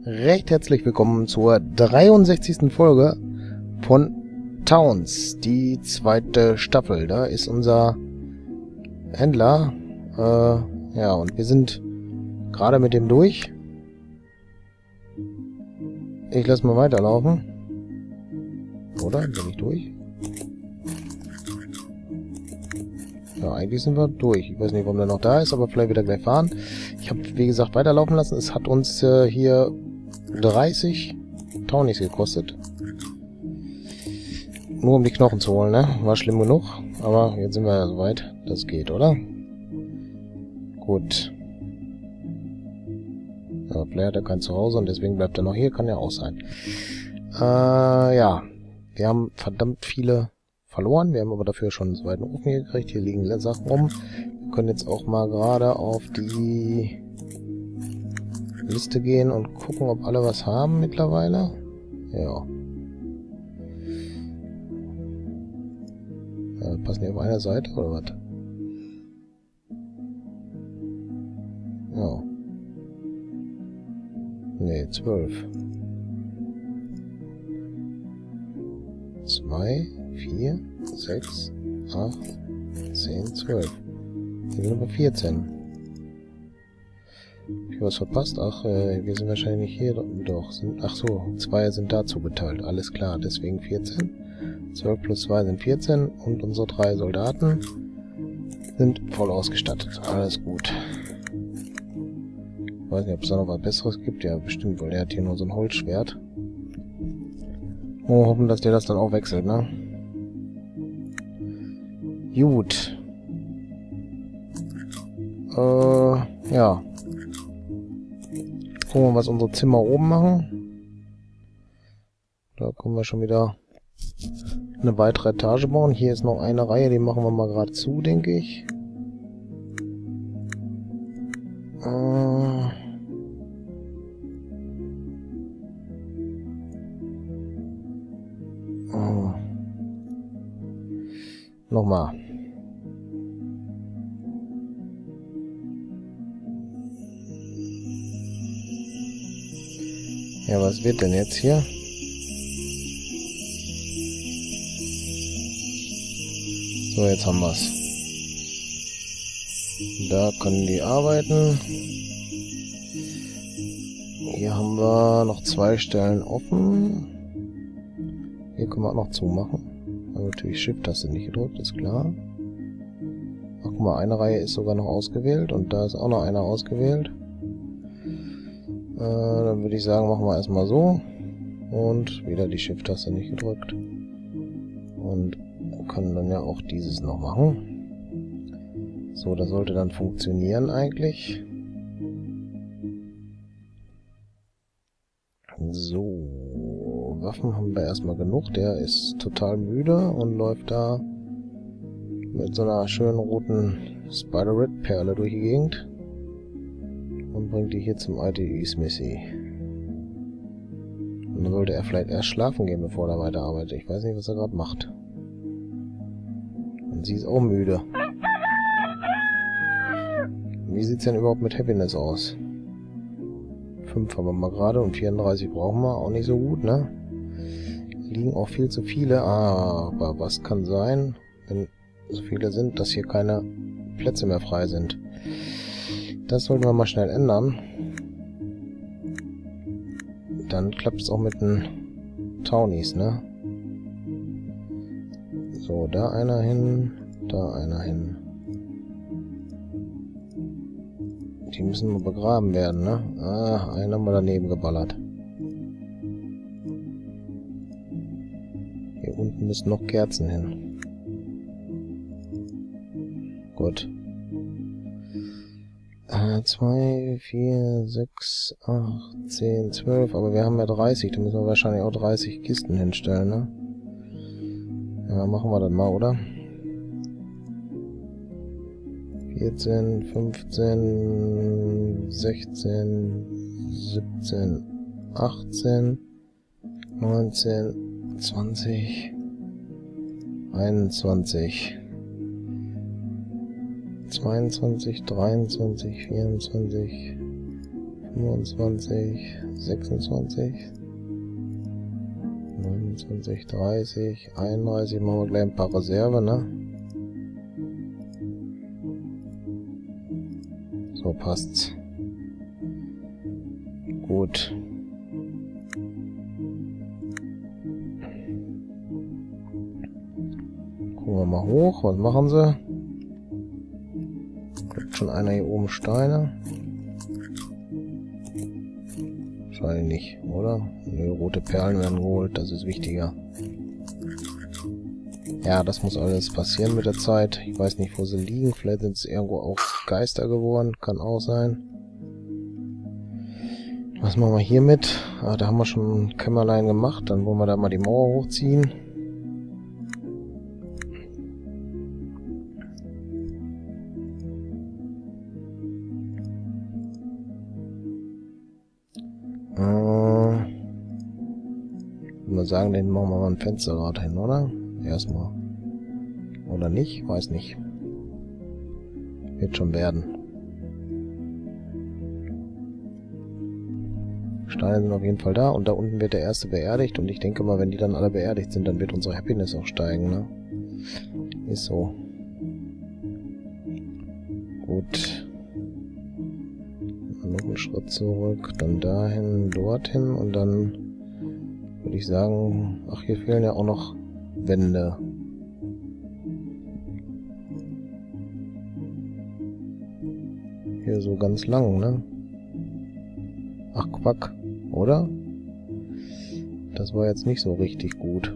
recht herzlich willkommen zur 63. Folge von Towns, die zweite Staffel. Da ist unser Händler. Ja, und wir sind gerade mit dem durch. Ich lasse mal weiterlaufen. Oder? Bin ich durch? Ja, eigentlich sind wir durch. Ich weiß nicht, warum der noch da ist, aber vielleicht wird er gleich fahren. Ich habe, wie gesagt, weiterlaufen lassen. Es hat uns hier 30 Townies gekostet. Nur um die Knochen zu holen, ne? War schlimm genug. Aber jetzt sind wir ja soweit. Das geht, oder? Gut. Ja, Blair hat ja kein Zuhause und deswegen bleibt er noch hier. Kann ja auch sein. Ja. Wir haben verdammt viele verloren. Wir haben aber dafür schon einen zweiten Ofen hier gekriegt. Hier liegen Sachen rum. Wir können jetzt auch mal gerade auf die Liste gehen und gucken, ob alle was haben mittlerweile. Ja. Passen die auf einer Seite oder was? Ja. Ne, 12. 2, 4, 6, 8, 10, 12. Hier sind aber 14. Ich habe was verpasst? Ach, wir sind wahrscheinlich nicht hier. Doch, ach so, 2 sind dazu geteilt. Alles klar, deswegen 14. 12 plus 2 sind 14 und unsere 3 Soldaten sind voll ausgestattet. Alles gut. Ich weiß nicht, ob es da noch was Besseres gibt. Ja, bestimmt, weil er hat hier nur so ein Holzschwert. Oh, hoffen, dass der das dann auch wechselt, ne? Gut. Ja. Gucken wir, was unsere Zimmer oben machen. Da können wir schon wieder eine weitere Etage bauen. Hier ist noch eine Reihe, die machen wir mal gerade zu, denke ich. Nochmal. Ja, was wird denn jetzt hier? So, jetzt haben wir's. Da können die arbeiten. Hier haben wir noch 2 Stellen offen. Hier können wir auch noch zumachen. Aber natürlich Shift-Taste nicht gedrückt, ist klar. Ach, guck mal, eine Reihe ist sogar noch ausgewählt und da ist auch noch einer ausgewählt. Dann würde ich sagen, machen wir erstmal so. Und wieder die Shift-Taste nicht gedrückt. Und können dann ja auch dieses noch machen. So, das sollte dann funktionieren eigentlich. So, Waffen haben wir erstmal genug. Der ist total müde und läuft da mit so einer schönen roten Spider-Red-Perle durch die Gegend. Und bringt die hier zum ITE Smithy. Und dann sollte er vielleicht erst schlafen gehen, bevor er weiterarbeitet. Ich weiß nicht, was er gerade macht. Und sie ist auch müde. Wie sieht's denn überhaupt mit Happiness aus? 5 haben wir mal gerade und 34 brauchen wir. Auch nicht so gut, ne? Liegen auch viel zu viele. Aber was kann sein, wenn so viele sind, dass hier keine Plätze mehr frei sind? Das sollten wir mal schnell ändern. Dann klappt es auch mit den Townies, ne? So, da einer hin, da einer hin. Die müssen nur begraben werden, ne? Ah, einen haben wir daneben geballert. Hier unten müssen noch Kerzen hin. Gut. 2, 4, 6, 8, 10, 12. Aber wir haben ja 30. Da müssen wir wahrscheinlich auch 30 Kisten hinstellen, ne? Ja, machen wir dann mal, oder? 14, 15, 16, 17, 18, 19, 20, 21, 22, 23, 24, 25, 26, 29, 30, 31, machen wir gleich ein paar Reserve, ne? So passt's. Gut. Gucken wir mal hoch, was machen sie? Kriegt schon einer hier oben Steine. Wahrscheinlich nicht, oder? Nö, rote Perlen werden geholt, das ist wichtiger. Ja, das muss alles passieren mit der Zeit. Ich weiß nicht, wo sie liegen. Vielleicht sind es irgendwo auch Geister geworden. Kann auch sein. Was machen wir hier mit? Ah, da haben wir schon ein Kämmerlein gemacht. Dann wollen wir da mal die Mauer hochziehen. Ich würde mal sagen, den machen wir mal ein Fensterrad hin, oder? Erstmal. Oder nicht? Weiß nicht. Wird schon werden. Steine sind auf jeden Fall da und da unten wird der erste beerdigt und ich denke mal, wenn die dann alle beerdigt sind, dann wird unsere Happiness auch steigen, ne? Ist so. Gut. Noch einen Schritt zurück, dann dahin, dorthin und dann würde ich sagen, ach, hier fehlen ja auch noch Wände. Hier so ganz lang, ne? Ach, Quack, oder? Das war jetzt nicht so richtig gut.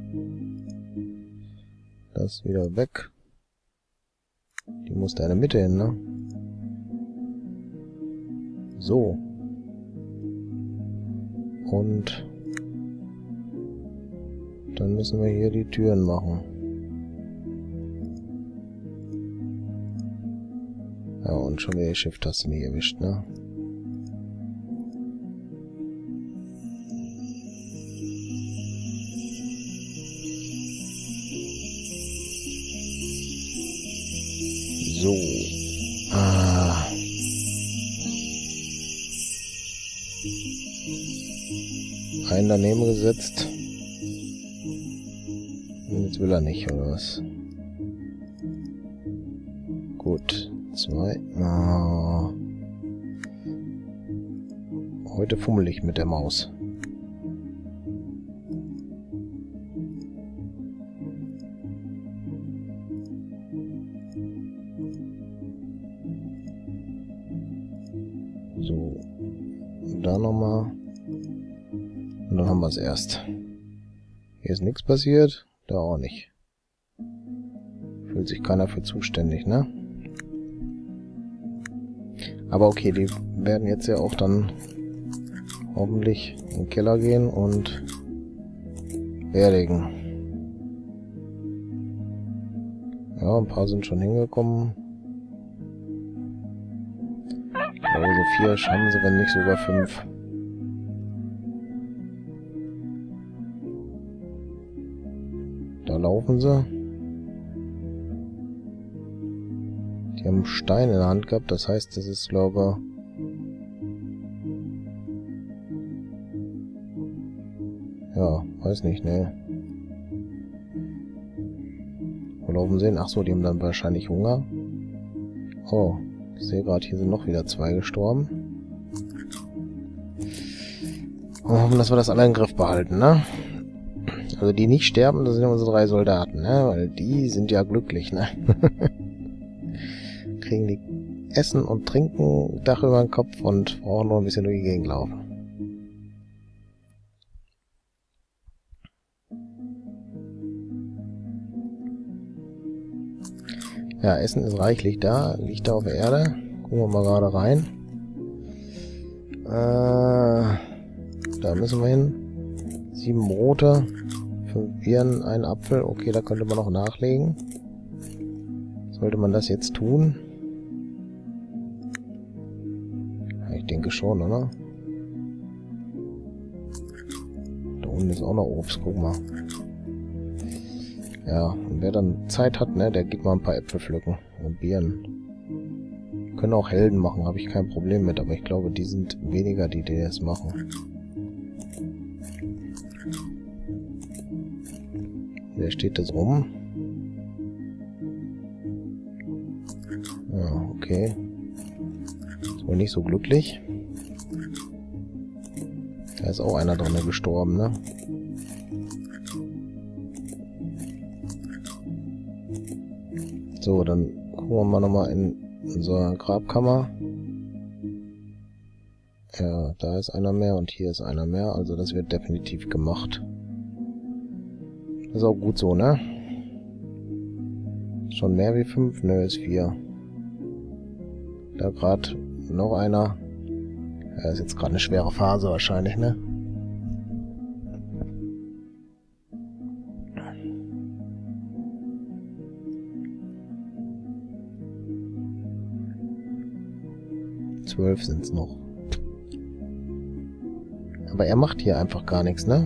Das wieder weg. Die muss da in der Mitte hin, ne? So. Und dann müssen wir hier die Türen machen. Ja, und schon wieder die Shift-Taste nicht erwischt, ne? So. Ah. Einen daneben gesetzt. Und jetzt will er nicht, oder was? Gut. 2. Ah. Heute fummel ich mit der Maus. So. Da nochmal. Und dann haben wir es erst. Hier ist nichts passiert. Da auch nicht. Fühlt sich keiner für zuständig, ne? Aber okay, die werden jetzt ja auch dann hoffentlich in den Keller gehen und beerdigen. Ja, ein paar sind schon hingekommen. Ich glaube, so 4 haben sie, wenn nicht sogar 5. Da laufen sie. Die haben einen Stein in der Hand gehabt, das heißt, das ist, glaube ich... Ja, weiß nicht, ne. Wo laufen sie hin? Ach so, die haben dann wahrscheinlich Hunger. Oh, ich sehe gerade, hier sind noch wieder 2 gestorben. Und hoffen, dass wir das alle in den Griff behalten, ne? Also die nicht sterben, das sind unsere 3 Soldaten, ne? Weil die sind ja glücklich, ne? Kriegen die Essen und Trinken, Dach über den Kopf und brauchen noch ein bisschen durch die Gegend laufen. Ja, Essen ist reichlich da, liegt da auf der Erde. Gucken wir mal gerade rein. Da müssen wir hin. 7 Brote, 5 Birnen, 1 Apfel. Okay, da könnte man noch nachlegen. Sollte man das jetzt tun? Ja, ich denke schon, oder? Da unten ist auch noch Obst, guck mal. Ja, und wer dann Zeit hat, ne, der geht mal ein paar Äpfel pflücken und Birnen. Können auch Helden machen, habe ich kein Problem mit, aber ich glaube, die sind weniger, die das machen. Wer steht das rum? Ja, okay. Ist wohl nicht so glücklich. Da ist auch einer drin gestorben, ne? So, dann gucken wir mal nochmal in unsere Grabkammer. Ja, da ist einer mehr und hier ist einer mehr. Also das wird definitiv gemacht. Das ist auch gut so, ne? Schon mehr wie 5? Nö, ist 4. Da gerade noch einer. Ja, ist jetzt gerade eine schwere Phase wahrscheinlich, ne? Zwölf sind's noch. Aber er macht hier einfach gar nichts, ne?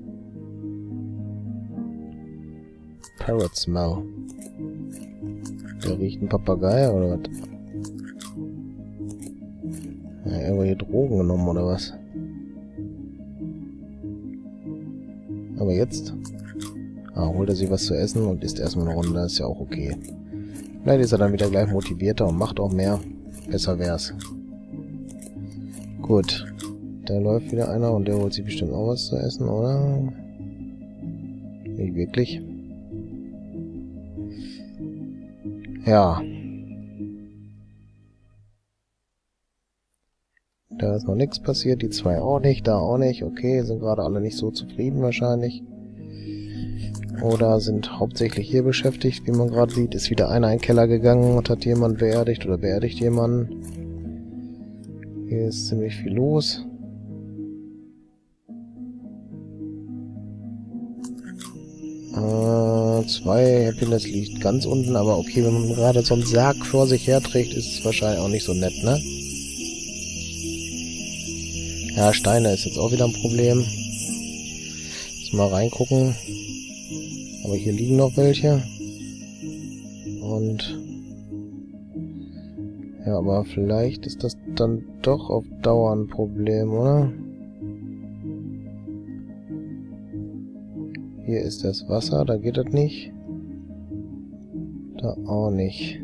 Parrot Smell. Der riecht ein Papagei oder was? Ja, irgendwelche Drogen genommen oder was? Aber jetzt holt er sich was zu essen und isst erstmal eine Runde, das ist ja auch okay. Vielleicht ist er dann wieder gleich motivierter und macht auch mehr. Besser wär's. Gut. Da läuft wieder einer und der holt sich bestimmt auch was zu essen, oder? Nicht wirklich. Ja. Da ist noch nichts passiert, die zwei auch nicht, da auch nicht. Okay, sind gerade alle nicht so zufrieden wahrscheinlich. Oder sind hauptsächlich hier beschäftigt, wie man gerade sieht. Ist wieder einer in den Keller gegangen und hat jemanden beerdigt oder beerdigt jemanden. Hier ist ziemlich viel los. Zwei Happiness liegt ganz unten, aber okay, wenn man gerade so einen Sarg vor sich herträgt, ist es wahrscheinlich auch nicht so nett, ne? Ja, Steine ist jetzt auch wieder ein Problem. Jetzt mal reingucken. Aber hier liegen noch welche. Und ja, aber vielleicht ist das dann doch auf Dauer ein Problem, oder? Hier ist das Wasser, da geht das nicht. Da auch nicht.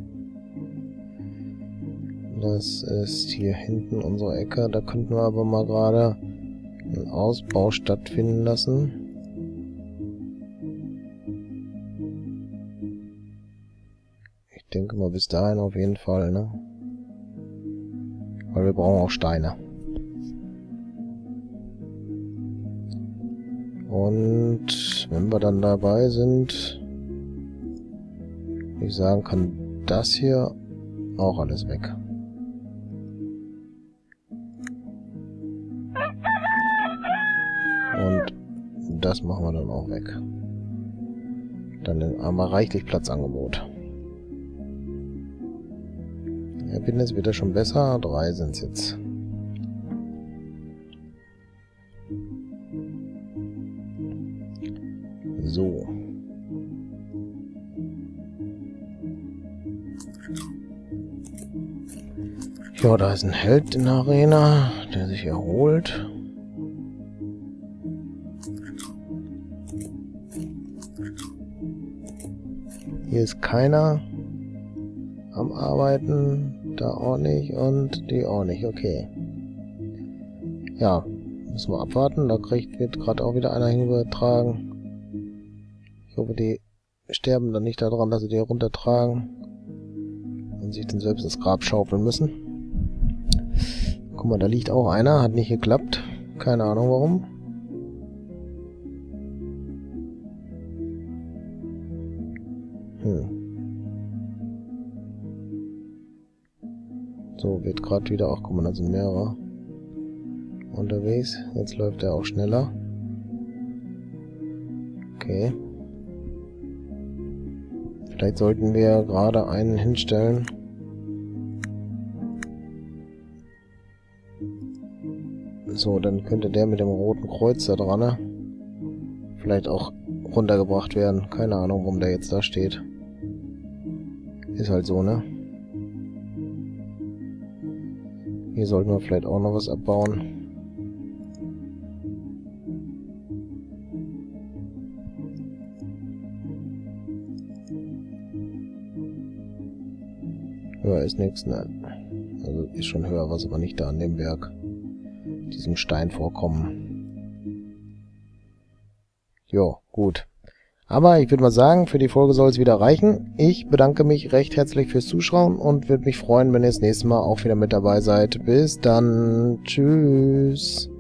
Das ist hier hinten unsere Ecke. Da könnten wir aber mal gerade einen Ausbau stattfinden lassen. Ich denke mal bis dahin auf jeden Fall, ne? Weil wir brauchen auch Steine. Und wenn wir dann dabei sind, würde ich sagen, kann das hier auch alles weg. Und das machen wir dann auch weg. Dann haben wir reichlich Platzangebot. Ja, Business wird ja schon besser. 3 sind es jetzt. So. Ja, da ist ein Held in der Arena, der sich erholt. Hier ist keiner am Arbeiten, da auch nicht und die auch nicht, okay. Ja, müssen wir abwarten, da wird gerade auch wieder einer hinübertragen. Ich hoffe, die sterben dann nicht daran, dass sie die runtertragen und sich dann selbst ins Grab schaufeln müssen. Guck mal, da liegt auch einer, hat nicht geklappt. Keine Ahnung warum. So, wird gerade wieder auch, guck mal, da sind mehrere unterwegs. Jetzt läuft er auch schneller. Okay. Vielleicht sollten wir gerade einen hinstellen. So, dann könnte der mit dem roten Kreuz da dran, ne? Vielleicht auch runtergebracht werden. Keine Ahnung, warum der jetzt da steht. Ist halt so, ne? Hier sollten wir vielleicht auch noch was abbauen. Höher ist nichts, ne? Also ist schon höher was, aber nicht da an dem Berg. Diesem Steinvorkommen. Jo, gut. Aber ich würde mal sagen, für die Folge soll es wieder reichen. Ich bedanke mich recht herzlich fürs Zuschauen und würde mich freuen, wenn ihr das nächste Mal auch wieder mit dabei seid. Bis dann. Tschüss.